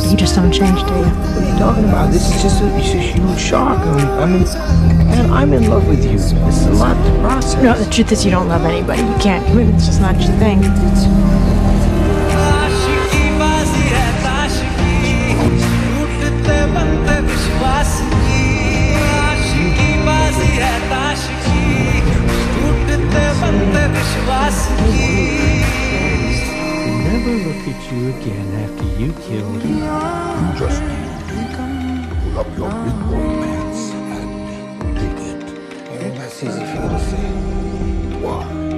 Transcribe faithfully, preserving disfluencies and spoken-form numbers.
You just don't change, do you? What are you talking about? This is just a, it's a huge shock. I mean, I mean, man, I'm in love with you. This is a lot to process. No, the truth is you don't love anybody. You can't. I mean, it's just not your thing. Never look at you again after you killed him. You just need to pull up your big boy pants and dig it. I think that's easy for you to say. Why?